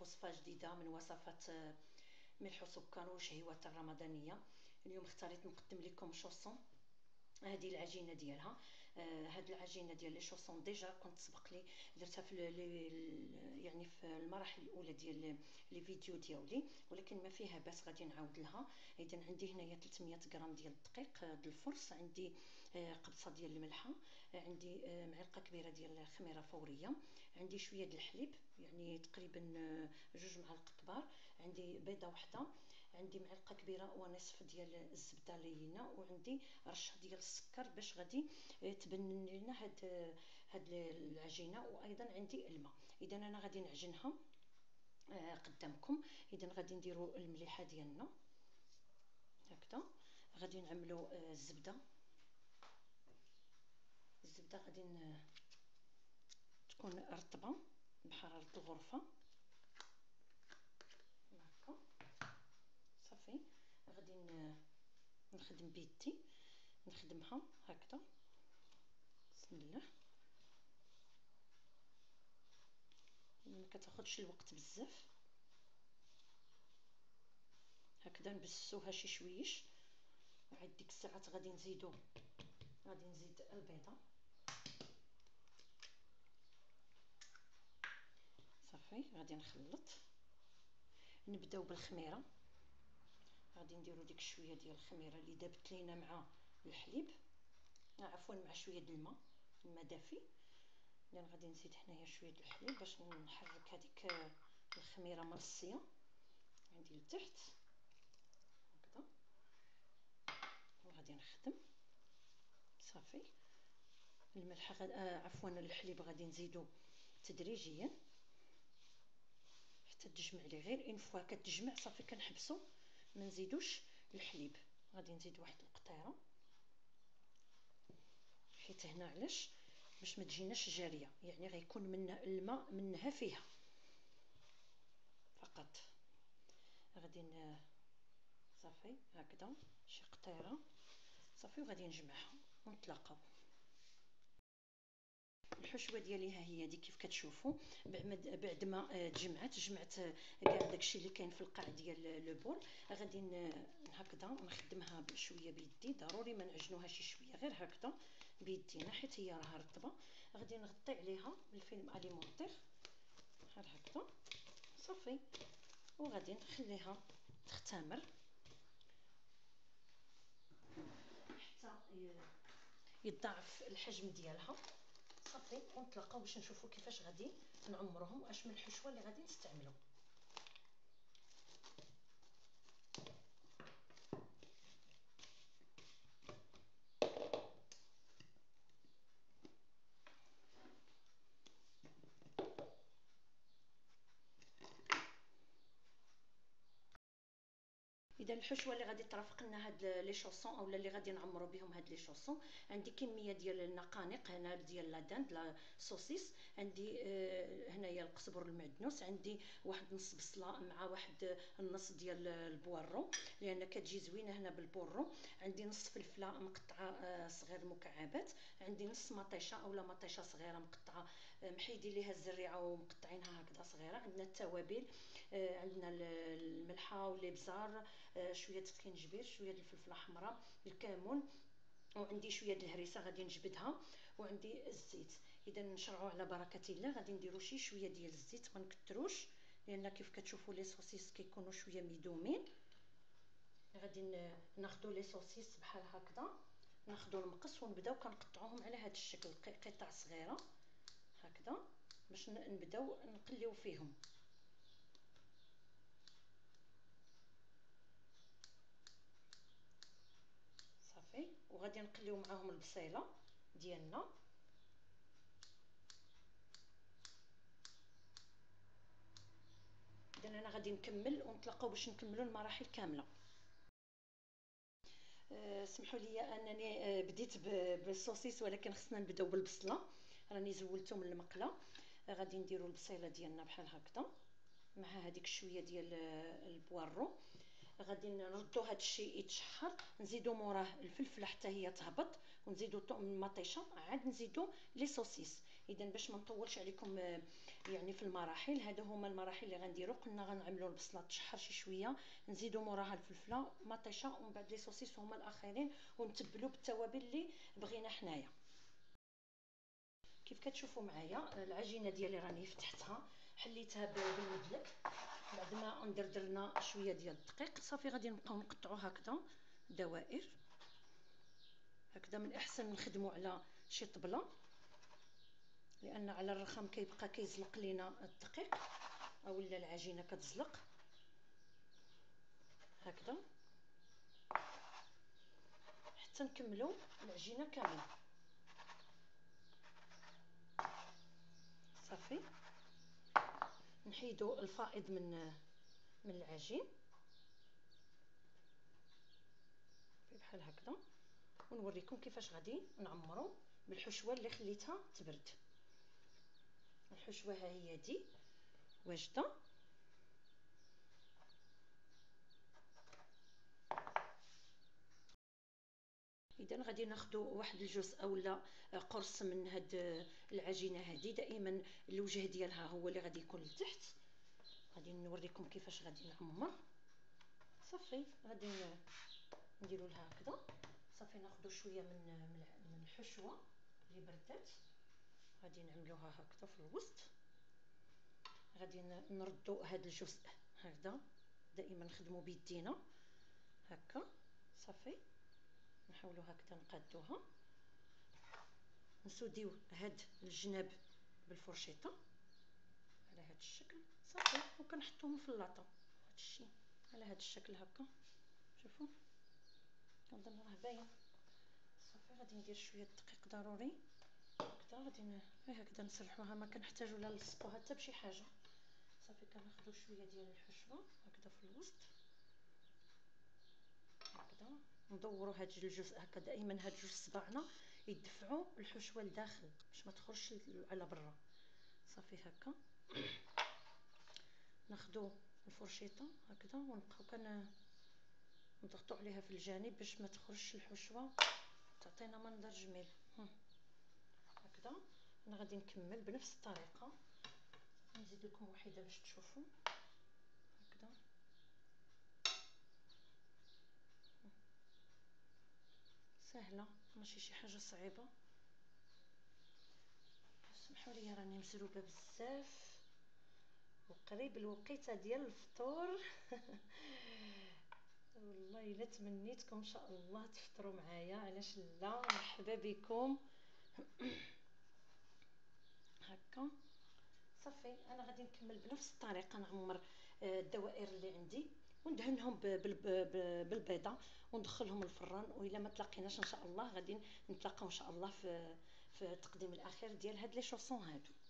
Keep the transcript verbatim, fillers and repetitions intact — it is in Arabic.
وصفة جديدة من وصفات ملح وسكر وشهيوات الرمضانية. اليوم اختاريت نقدم لكم شوصون. هذه العجينه ديالها، آه هذه العجينه ديال لي شوصون ديجا كنت سبق لي درتها في يعني في المراحل الاولى ديال لي فيديو ديالي، ولكن ما فيها باس غادي نعاود لها. اذا عندي هنايا ثلاثمية غرام ديال الدقيق ديال الفرص، عندي آه قبصه ديال الملحه، آه عندي آه معلقه كبيره ديال الخميره فوريه، عندي شويه ديال الحليب يعني تقريبا آه جوج معالق كبار، عندي بيضه واحده، عندي معلقه كبيره ونصف ديال الزبده لينه، وعندي رشه ديال السكر باش غادي تبنن لنا هاد هاد العجينه، وايضا عندي الماء. اذا انا غادي نعجنها قدامكم. اذا غادي نديروا المليحه ديالنا هكذا، غادي نعملوا الزبده. الزبده غادي تكون رطبه بحراره الغرفه هكا صافي. غادي نخدم بيدي، نخدمها هكذا بسم الله. ما كتاخذش الوقت بزاف هكذا، نبسوها شي شويش. وعاد ديك الساعات غادي نزيدو غادي نزيد البيضه صافي. غادي نخلط، نبداو بالخميره. غادي نديرو ديك شويه ديال الخميره اللي دابت لينا مع الحليب، عفوا مع شويه د الماء، الماء دافي. اذا غادي نزيد هنايا شويه د الحليب باش نحرك هذيك الخميره مرصيه عندي لتحت هكذا، وغادي نخدم صافي. الملح غد... آه عفوا الحليب غادي نزيدو تدريجيا حتى تجمع لي. غير اون فوا كتجمع صافي كنحبسو، ما نزيدوش الحليب. غادي نزيد واحد القطيره حيت هنا علاش باش ما تجيناش جاريه، يعني غيكون من الماء منها فيها فقط. غادي صافي هكذا شي قطيره صافي، وغادي نجمعها ونتلاقاو. الحشوه ديالي ها هي دي كيف كتشوفوا. بعد ما تجمعت جمعت كاع داكشي اللي كاين في القاع ديال لو بول. غادي هكذا نخدمها بشويه بيدي، ضروري ما نعجنوها شي شويه، غير هكذا بيدينا حيت هي راها رطبه. غادي نغطي عليها بالفيلم اليمونتير بحال هكذا صافي، وغادي نخليها تختمر حتى يضاعف الحجم ديالها صافي. ونتلاقاو باش نشوفوا كيفاش غادي نعمروهم واش من الحشوه اللي غادي نستعملوا. اذا الحشوه اللي غادي ترافق لنا هاد لي شوصون اولا اللي غادي نعمروا بهم هاد لي شوصون، عندي كميه ديال النقانق هنا ديال لا داند لا صوصيس، عندي آه هنايا القزبر المعدنوس، عندي واحد نص بصله مع واحد النص ديال البوارو لان كتجي زوينه هنا بالبورو، عندي نص فلفله مقطعه آه صغير مكعبات، عندي نص مطيشه اولا مطيشه صغيره مقطعه آه محيدين ليها الزريعه ومقطعينها هكذا صغيره. عندنا التوابل، آه عندنا الملحه والابزار، آه شويه الكنجبير، شويه الفلفله حمراء، الكمون، وعندي شويه د الهريسه غادي نجبدها، وعندي الزيت. اذا نشرعوا على بركه الله. غادي نديروا شي شويه ديال الزيت، ما نكثروش لان كيف كتشوفوا لي صوصيس كيكونوا شويه ميدومين. غادي ناخذوا لي صوصيس بحال هكذا، ناخذوا المقص ونبداو كنقطعوهم على هذا الشكل قطع صغيره هكذا باش نبداو نقليو فيهم صافي. وغادي نقليو معاهم البصيله ديالنا. اذا انا غادي نكمل ونتلاقاو باش نكملوا المراحل كامله. أه سمحوا لي انني أه بديت بالصوصيس، ولكن خصنا نبداو بالبصله. راني زولته من المقله. أه غادي نديروا البصيله ديالنا بحال هكذا مع هذيك شويه ديال البوارو. غادي نردو هذا الشيء يتشحر، نزيدو موراه الفلفله حتى هي تهبط، ونزيدو مطيشه، عاد نزيدو لي صوصيس. اذا باش ما نطولش عليكم يعني في المراحل، هادو هما المراحل اللي غنديرو. قلنا غنعملو البصله تشحر شي شويه، نزيدو موراها الفلفله مطيشه، ومن بعد لي صوصيس هما الاخرين، ونتبلو بالتوابل اللي بغينا حنايا. كيف كتشوفوا معايا العجينه ديالي راني فتحتها، حليتها بالمدلك، بعد ما ندردرنا شويه ديال الدقيق. صافي غادي نبقاو نقطعو هكذا دوائر هكذا. من احسن نخدموا على شي طبله، لان على الرخام كيبقى كيزلق لينا الدقيق اولا العجينه كتزلق هكذا حتى نكملوا العجينه كامله. صافي نحيدوا الفائض من من العجين بحال هكذا، ونوريكم كيفاش غادي نعمرو بالحشوه اللي خليتها تبرد. الحشوه ها هي دي واجده. اذا غادي ناخذوا واحد الجزء اولا قرص من هاد العجينه هذه. دائما الوجه ديالها هو اللي غادي يكون لتحت. غادي نوريكم كيفاش غادي نعمر. صافي غادي نديروا لها هكذا. صافي ناخذوا شويه من من الحشوه اللي بردات، غادي نعملوها هكذا في الوسط. غادي نردوا هذا الجزء هكذا، دائما نخدموا بيدينا هكا. صافي نحاولوا هكذا نقادوها، نسوديو هاد الجناب بالفرشيطه على هذا الشكل. صافي وكنحطوهم في اللاطه هذا الشيء على هذا الشكل هكا. شوفوا كنظن راه باين. صافي غادي ندير شويه الدقيق ضروري هكذا. غادي هكذا نسرحوها، ما كنحتاجو لا نلصقوها حتى بشي حاجه. صافي كناخذوا شويه ديال الحشوه هكذا في الوسط هكذا، ندوروا هاد الجزء هكا. دائما هاد جوج صباعنا يدفعوا الحشوه لداخل باش ما تخرجش على برا. صافي هكا ناخذوا الفرشيطه هكذا ونبقاو كن نضغطوا عليها في الجانب باش ما تخرجش الحشوه، تعطينا منظر جميل هكذا. انا غادي نكمل بنفس الطريقه، نزيد لكم وحده باش تشوفوا هكذا. سهله ماشي شي حاجه صعيبه. سمحوا لي راني مسروبه بزاف وقريب الوقيته ديال الفطور. والله الا تمنيتكم ان شاء الله تفطروا معايا، علاش لا؟ مرحبا بكم. هكا صافي انا غادي نكمل بنفس الطريقه، نعمر الدوائر اللي عندي وندهنهم بالبيضه وندخلهم الفران. والا ما تلاقيناش ان شاء الله غادي نتلاقاو ان شاء الله في في التقديم الاخير ديال هاد لي شوسون هادو.